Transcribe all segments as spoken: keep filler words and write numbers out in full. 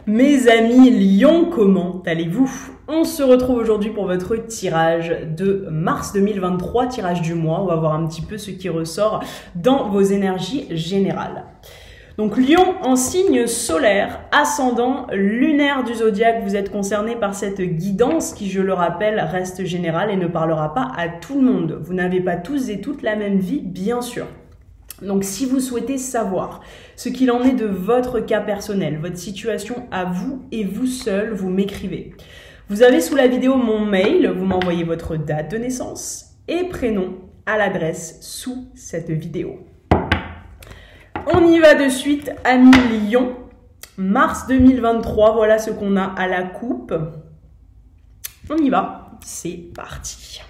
Mes amis Lion, comment allez-vous? On se retrouve aujourd'hui pour votre tirage de mars deux mille vingt-trois, tirage du mois. On va voir un petit peu ce qui ressort dans vos énergies générales. Donc Lion en signe solaire, ascendant lunaire du zodiaque, vous êtes concerné par cette guidance qui, je le rappelle, reste générale et ne parlera pas à tout le monde. Vous n'avez pas tous et toutes la même vie, bien sûr. Donc si vous souhaitez savoir ce qu'il en est de votre cas personnel, votre situation à vous et vous seul, vous m'écrivez. Vous avez sous la vidéo mon mail, vous m'envoyez votre date de naissance et prénom à l'adresse sous cette vidéo. On y va de suite, amis Lion. Mars deux mille vingt-trois, voilà ce qu'on a à la coupe. On y va, c'est parti.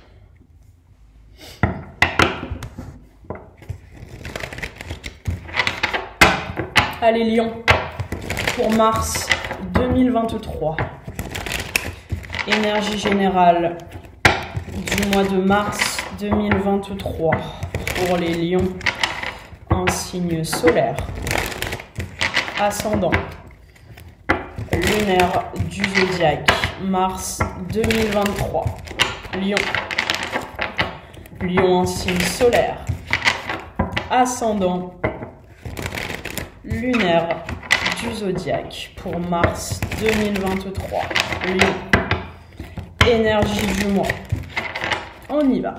Allez Lion, pour mars deux mille vingt-trois, énergie générale du mois de mars deux mille vingt-trois pour les lions en signe solaire, ascendant, lunaire du zodiaque, mars deux mille vingt-trois, Lion, Lion en signe solaire, ascendant, lunaire du zodiaque pour mars deux mille vingt-trois. Lion, énergie du mois. On y va.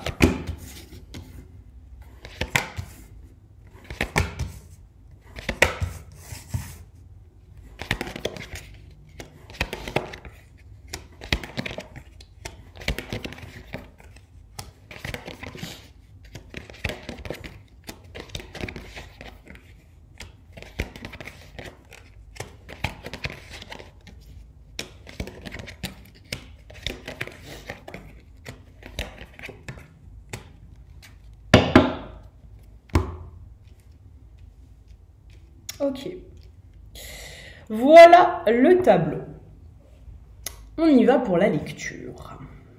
Ok, voilà le tableau. On y va pour la lecture.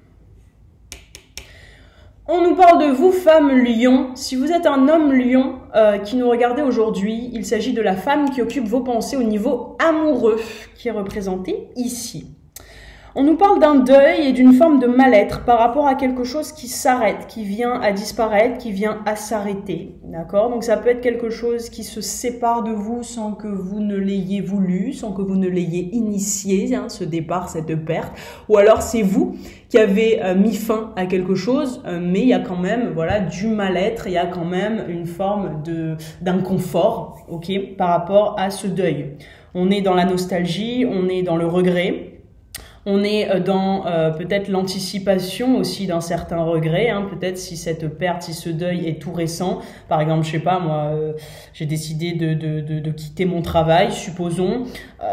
On nous parle de vous, femme Lion. Si vous êtes un homme Lion euh, qui nous regardez aujourd'hui, il s'agit de la femme qui occupe vos pensées au niveau amoureux, qui est représentée ici. On nous parle d'un deuil et d'une forme de mal-être par rapport à quelque chose qui s'arrête, qui vient à disparaître, qui vient à s'arrêter. D'accord? Donc ça peut être quelque chose qui se sépare de vous sans que vous ne l'ayez voulu, sans que vous ne l'ayez initié, hein, ce départ, cette perte. Ou alors c'est vous qui avez euh, mis fin à quelque chose, euh, mais il y a quand même voilà, du mal-être, il y a quand même une forme de d'inconfort, ok, par rapport à ce deuil. On est dans la nostalgie, on est dans le regret. On est dans euh, peut-être l'anticipation aussi d'un certain regret, hein, peut-être si cette perte, si ce deuil est tout récent. Par exemple, je sais pas, moi, euh, j'ai décidé de, de, de, de quitter mon travail, supposons.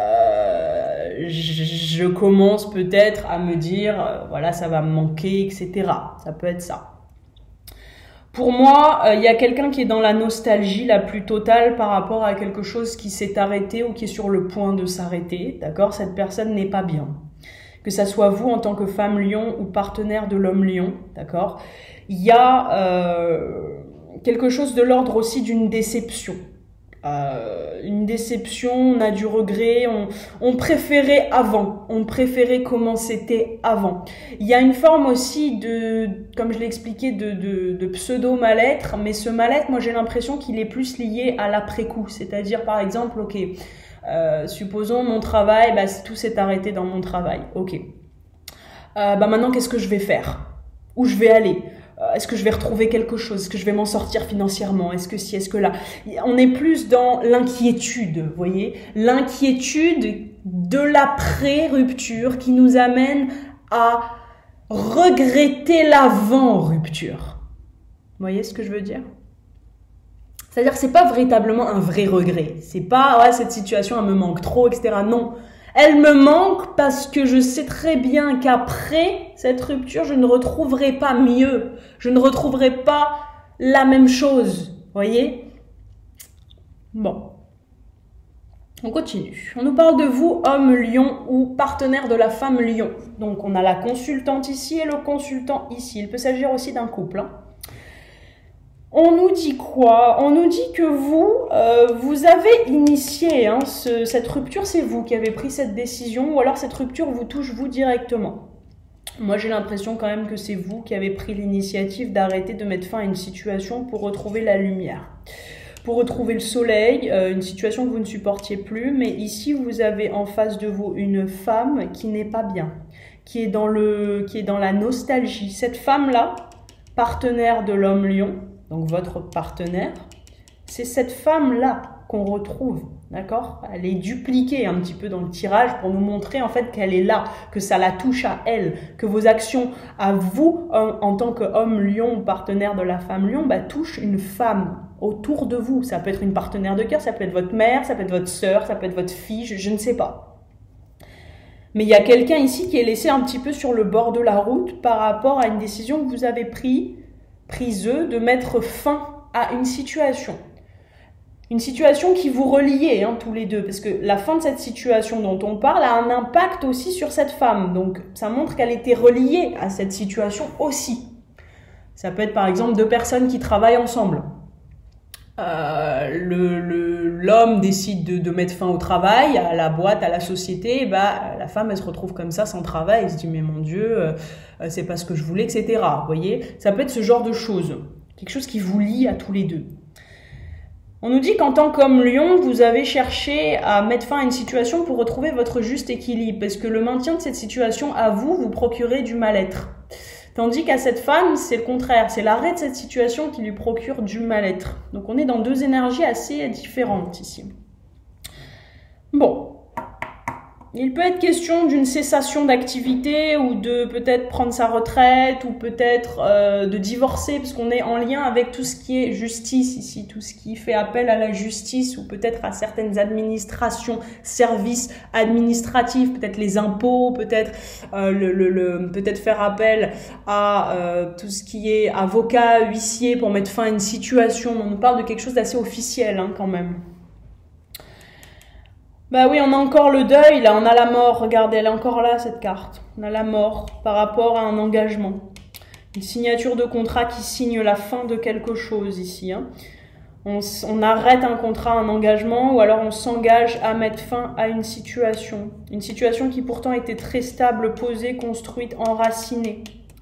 Euh, je, je commence peut-être à me dire, euh, voilà, ça va me manquer, et cetera. Ça peut être ça. Pour moi, il euh, y a quelqu'un qui est dans la nostalgie la plus totale par rapport à quelque chose qui s'est arrêté ou qui est sur le point de s'arrêter, d'accord? Cette personne n'est pas bien. Que ça soit vous en tant que femme lion ou partenaire de l'homme lion, d'accord? Il y a euh, quelque chose de l'ordre aussi d'une déception. Euh, une déception, on a du regret, on, on préférait avant, on préférait comment c'était avant. Il y a une forme aussi de, comme je l'ai expliqué, de, de, de pseudo mal-être, mais ce mal-être, moi j'ai l'impression qu'il est plus lié à l'après-coup, c'est-à-dire par exemple, ok, Euh, supposons mon travail, bah, tout s'est arrêté dans mon travail. Ok. Euh, bah maintenant, qu'est-ce que je vais faire? Où je vais aller? euh, Est-ce que je vais retrouver quelque chose? Est-ce que je vais m'en sortir financièrement? Est-ce que si, est-ce que là? On est plus dans l'inquiétude, vous voyez? L'inquiétude de l'après-rupture qui nous amène à regretter l'avant-rupture. Vous voyez ce que je veux dire? C'est-à-dire que c'est pas véritablement un vrai regret. C'est pas, ouais, cette situation, elle me manque trop, et cetera. Non. Elle me manque parce que je sais très bien qu'après cette rupture, je ne retrouverai pas mieux. Je ne retrouverai pas la même chose. Vous voyez? Bon. On continue. On nous parle de vous, homme lion ou partenaire de la femme lion. Donc, on a la consultante ici et le consultant ici. Il peut s'agir aussi d'un couple, hein. On nous dit quoi? On nous dit que vous, euh, vous avez initié hein, ce, cette rupture, c'est vous qui avez pris cette décision, ou alors cette rupture vous touche vous directement. Moi, j'ai l'impression quand même que c'est vous qui avez pris l'initiative d'arrêter de mettre fin à une situation pour retrouver la lumière, pour retrouver le soleil, euh, une situation que vous ne supportiez plus. Mais ici, vous avez en face de vous une femme qui n'est pas bien, qui est dans le, qui est dans la nostalgie. Cette femme-là, partenaire de l'homme lion, donc votre partenaire, c'est cette femme-là qu'on retrouve, d'accord? Elle est dupliquée un petit peu dans le tirage pour nous montrer en fait qu'elle est là, que ça la touche à elle, que vos actions à vous, en tant qu'homme lion ou partenaire de la femme lion, bah, touchent une femme autour de vous. Ça peut être une partenaire de cœur, ça peut être votre mère, ça peut être votre sœur, ça peut être votre fille, je, je ne sais pas. Mais il y a quelqu'un ici qui est laissé un petit peu sur le bord de la route par rapport à une décision que vous avez prise, prise de mettre fin à une situation. Une situation qui vous reliait hein, tous les deux, parce que la fin de cette situation dont on parle a un impact aussi sur cette femme. Donc ça montre qu'elle était reliée à cette situation aussi. Ça peut être par exemple deux personnes qui travaillent ensemble. Euh, le, le, l'homme décide de, de mettre fin au travail, à la boîte, à la société, bah, la femme elle se retrouve comme ça sans travail, elle se dit mais mon Dieu, euh, c'est pas ce que je voulais, et cetera. Vous voyez, ça peut être ce genre de choses, quelque chose qui vous lie à tous les deux. On nous dit qu'en tant qu'homme lion, vous avez cherché à mettre fin à une situation pour retrouver votre juste équilibre, parce que le maintien de cette situation à vous, vous procurez du mal-être. Tandis qu'à cette femme, c'est le contraire, c'est l'arrêt de cette situation qui lui procure du mal-être. Donc on est dans deux énergies assez différentes ici. Bon. Il peut être question d'une cessation d'activité ou de peut-être prendre sa retraite ou peut-être euh, de divorcer parce qu'on est en lien avec tout ce qui est justice ici, tout ce qui fait appel à la justice ou peut-être à certaines administrations, services administratifs, peut-être les impôts, peut-être euh, le, le, le, peut-être faire appel à euh, tout ce qui est avocat, huissier pour mettre fin à une situation. On nous parle de quelque chose d'assez officiel hein, quand même. Bah oui, on a encore le deuil, là, on a la mort, regardez, elle est encore là, cette carte. On a la mort par rapport à un engagement. Une signature de contrat qui signe la fin de quelque chose ici. Hein. On, on arrête un contrat, un engagement, ou alors on s'engage à mettre fin à une situation. Une situation qui pourtant était très stable, posée, construite, enracinée.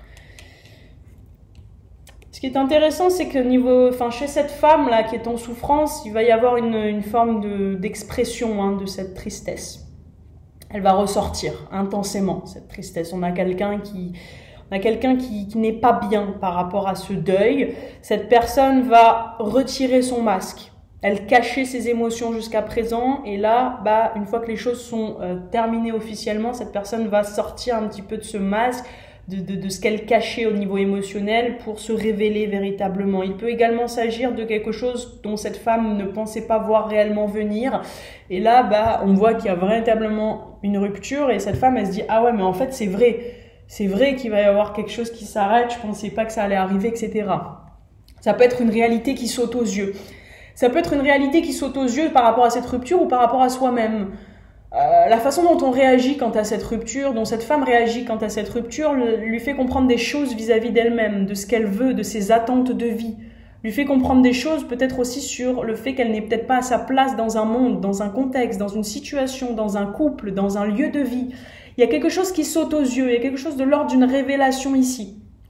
Ce qui est intéressant, c'est que niveau, enfin, chez cette femme-là qui est en souffrance, il va y avoir une, une forme de, d'expression hein, de cette tristesse. Elle va ressortir intensément, cette tristesse. On a quelqu'un qui, on a quelqu'un qui, qui n'est pas bien par rapport à ce deuil. Cette personne va retirer son masque. Elle cachait ses émotions jusqu'à présent. Et là, bah, une fois que les choses sont euh, terminées officiellement, cette personne va sortir un petit peu de ce masque, De, de, de ce qu'elle cachait au niveau émotionnel pour se révéler véritablement. Il peut également s'agir de quelque chose dont cette femme ne pensait pas voir réellement venir. Et là, bah, on voit qu'il y a véritablement une rupture et cette femme, elle se dit « Ah ouais, mais en fait, c'est vrai. C'est vrai qu'il va y avoir quelque chose qui s'arrête. Je pensais pas que ça allait arriver, et cetera » Ça peut être une réalité qui saute aux yeux. Ça peut être une réalité qui saute aux yeux par rapport à cette rupture ou par rapport à soi-même. Euh, la façon dont on réagit quant à cette rupture, dont cette femme réagit quant à cette rupture, le, lui fait comprendre des choses vis-à-vis d'elle-même, de ce qu'elle veut, de ses attentes de vie. Lui fait comprendre des choses peut-être aussi sur le fait qu'elle n'est peut-être pas à sa place dans un monde, dans un contexte, dans une situation, dans un couple, dans un lieu de vie. Il y a quelque chose qui saute aux yeux, il y a quelque chose de l'ordre d'une révélation ici. Ok ?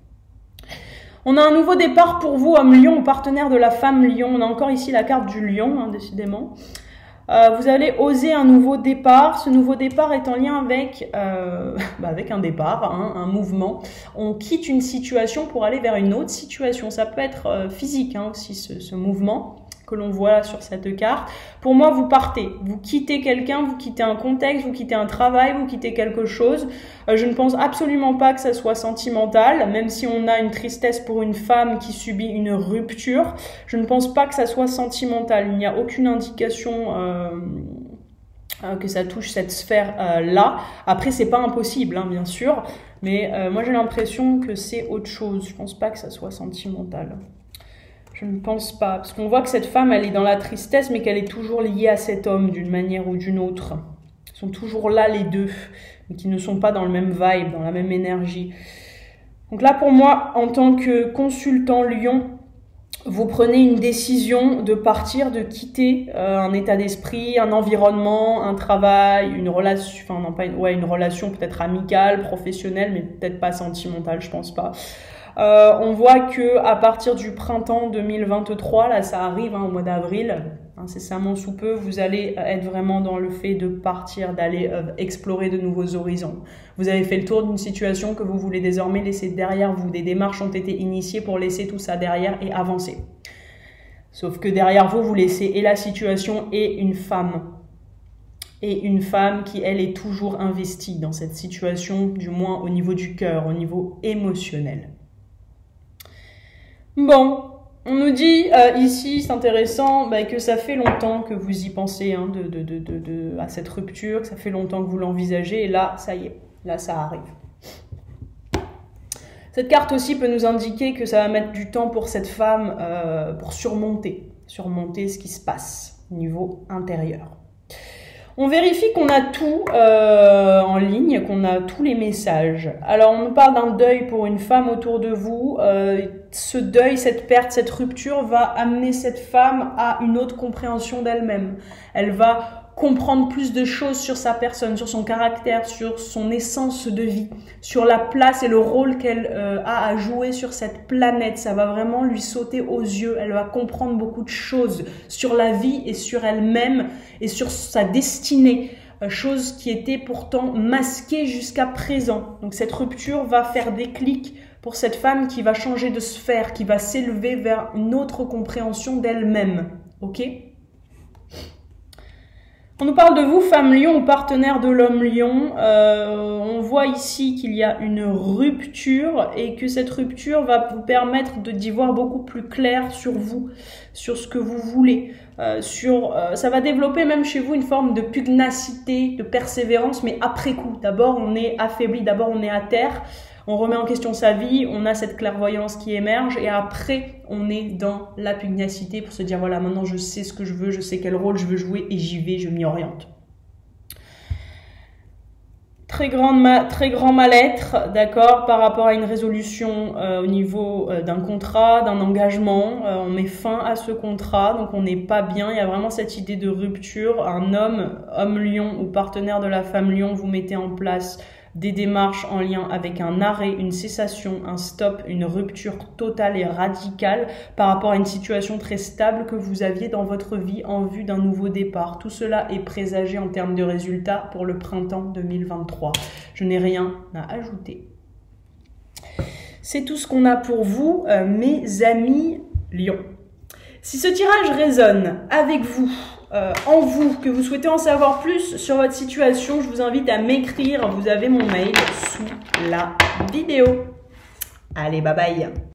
On a un nouveau départ pour vous, homme lion ou partenaire de la femme lion. On a encore ici la carte du lion, hein, décidément. Euh, vous allez oser un nouveau départ. Ce nouveau départ est en lien avec, euh, bah avec un départ, hein, un mouvement. On quitte une situation pour aller vers une autre situation. Ça peut être euh, physique hein, aussi, ce, ce mouvement que l'on voit sur cette carte. Pour moi, vous partez. Vous quittez quelqu'un, vous quittez un contexte, vous quittez un travail, vous quittez quelque chose. Euh, je ne pense absolument pas que ça soit sentimental, même si on a une tristesse pour une femme qui subit une rupture. Je ne pense pas que ça soit sentimental. Il n'y a aucune indication euh, euh, que ça touche cette sphère-là. Euh, Après, c'est pas impossible, hein, bien sûr, mais euh, moi j'ai l'impression que c'est autre chose. Je pense pas que ça soit sentimental. Je ne pense pas, parce qu'on voit que cette femme, elle est dans la tristesse, mais qu'elle est toujours liée à cet homme d'une manière ou d'une autre. Ils sont toujours là les deux, mais qui ne sont pas dans le même vibe, dans la même énergie. Donc là, pour moi, en tant que consultant lion, vous prenez une décision de partir, de quitter euh, un état d'esprit, un environnement, un travail, une relation, enfin non pas une, ouais, une relation peut-être amicale, professionnelle, mais peut-être pas sentimentale, je pense pas. Euh, on voit que à partir du printemps deux mille vingt-trois, là ça arrive hein, au mois d'avril, incessamment sous peu, vous allez être vraiment dans le fait de partir, d'aller euh, explorer de nouveaux horizons. Vous avez fait le tour d'une situation que vous voulez désormais laisser derrière vous. Des démarches ont été initiées pour laisser tout ça derrière et avancer. Sauf que derrière vous, vous laissez et la situation et une femme. Et une femme qui, elle, est toujours investie dans cette situation, du moins au niveau du cœur, au niveau émotionnel. Bon, on nous dit euh, ici, c'est intéressant, bah, que ça fait longtemps que vous y pensez hein, de, de, de, de, de, à cette rupture, que ça fait longtemps que vous l'envisagez, et là, ça y est, là, ça arrive. Cette carte aussi peut nous indiquer que ça va mettre du temps pour cette femme euh, pour surmonter, surmonter ce qui se passe au niveau intérieur. On vérifie qu'on a tout euh, en ligne, qu'on a tous les messages. Alors, on nous parle d'un deuil pour une femme autour de vous. Euh, ce deuil, cette perte, cette rupture va amener cette femme à une autre compréhension d'elle-même. Elle va comprendre plus de choses sur sa personne, sur son caractère, sur son essence de vie, sur la place et le rôle qu'elle euh, a à jouer sur cette planète. Ça va vraiment lui sauter aux yeux. Elle va comprendre beaucoup de choses sur la vie et sur elle-même et sur sa destinée, euh, chose qui était pourtant masquée jusqu'à présent. Donc cette rupture va faire déclic pour cette femme qui va changer de sphère, qui va s'élever vers une autre compréhension d'elle-même. Ok ? On nous parle de vous, femme lion ou partenaire de l'homme lion. Euh, on voit ici qu'il y a une rupture et que cette rupture va vous permettre de d'y voir beaucoup plus clair sur vous, sur ce que vous voulez. Euh, sur, euh, ça va développer même chez vous une forme de pugnacité, de persévérance, mais après coup. D'abord, on est affaibli, d'abord on est à terre. On remet en question sa vie, on a cette clairvoyance qui émerge et après, on est dans la pugnacité pour se dire, voilà, maintenant je sais ce que je veux, je sais quel rôle je veux jouer et j'y vais, je m'y oriente. Très, grande ma très grand mal-être, d'accord, par rapport à une résolution euh, au niveau euh, d'un contrat, d'un engagement. Euh, on met fin à ce contrat, donc on n'est pas bien. Il y a vraiment cette idée de rupture. Un homme, homme lion ou partenaire de la femme lion, vous mettez en place des démarches en lien avec un arrêt, une cessation, un stop, une rupture totale et radicale par rapport à une situation très stable que vous aviez dans votre vie en vue d'un nouveau départ. Tout cela est présagé en termes de résultats pour le printemps deux mille vingt-trois. Je n'ai rien à ajouter. C'est tout ce qu'on a pour vous, euh, mes amis Lions. Si ce tirage résonne avec vous, Euh, en vous, que vous souhaitez en savoir plus sur votre situation, je vous invite à m'écrire. Vous avez mon mail sous la vidéo. Allez, bye bye.